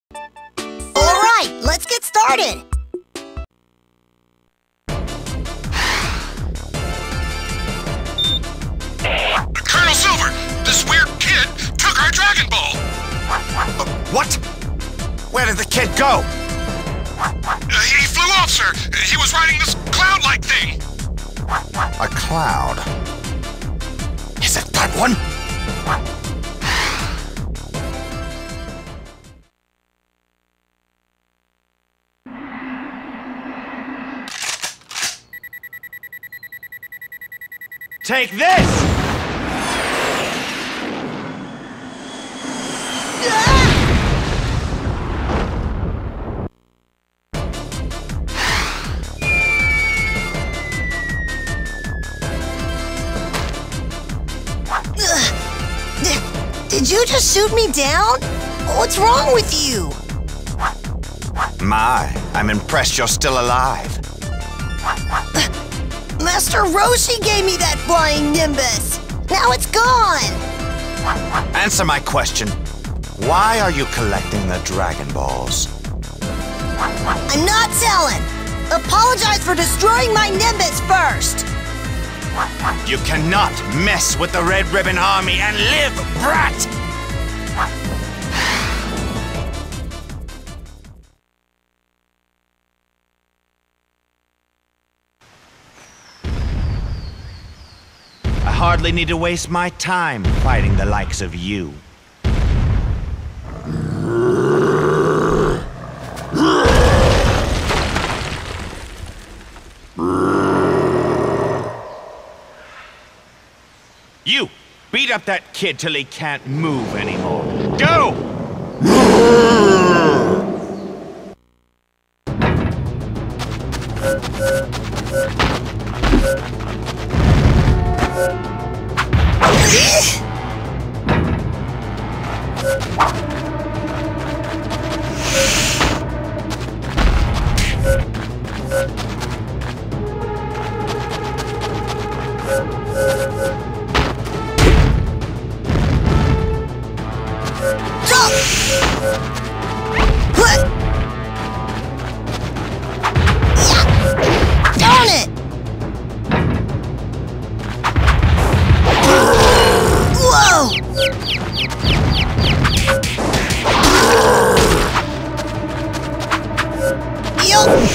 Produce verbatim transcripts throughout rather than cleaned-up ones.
All right, let's get started. Colonel Silver, this weird kid took our Dragon Ball. Uh, what? Where did the kid go? Uh, he flew off, sir. He was riding this cloud-like thing. A cloud? Is it that one? Take this! Did you just shoot me down? What's wrong with you? My, I'm impressed you're still alive. Master Roshi gave me that flying Nimbus. Now it's gone. Answer my question. Why are you collecting the Dragon Balls? I'm not telling. Apologize for destroying my Nimbus first. You cannot mess with the Red Ribbon Army and live, brat! I hardly need to waste my time fighting the likes of you. You! Beat up that kid till he can't move anymore. Go! Darn it! Whoa! Yup!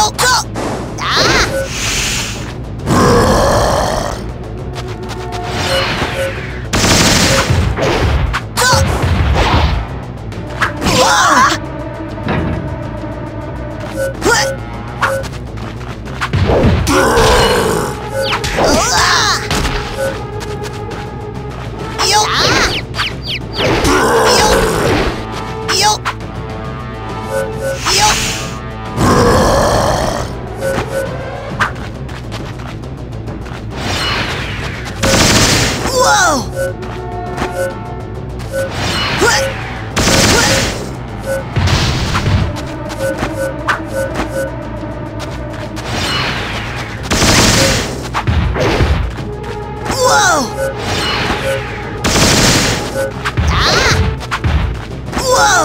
Yo, go! Ah! Go! Ah! What? Ah! Yo! Ah! Yo! Yo! Yo! Whoa! What? What? Whoa! Ah! Whoa!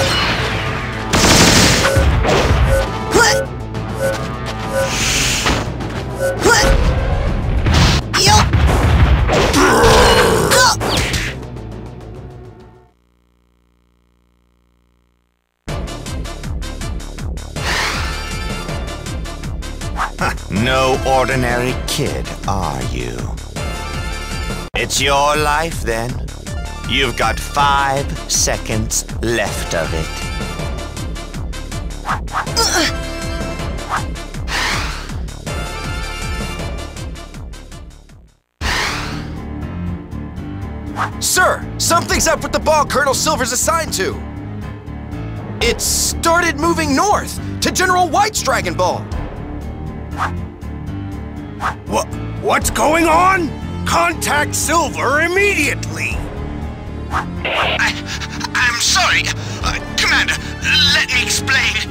What? What? Yo! Go! No ordinary kid, are you? It's your life, then. You've got five seconds left of it. Sir, something's up with the ball Colonel Silver's assigned to. It started moving north to General White's Dragon Ball. What? What's going on? Contact Silver immediately! I, I'm sorry. Uh, Commander, let me explain.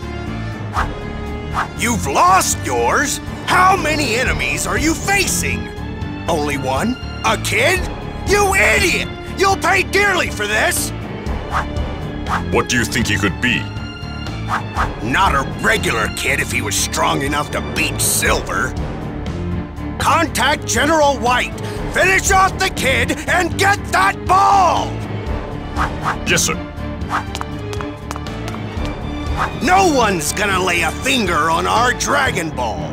You've lost yours? How many enemies are you facing? Only one? A kid? You idiot! You'll pay dearly for this! What do you think he could be? Not a regular kid if he was strong enough to beat Silver. Contact General White! Finish off the kid and get that ball! Yes, sir. No one's gonna lay a finger on our Dragon Ball!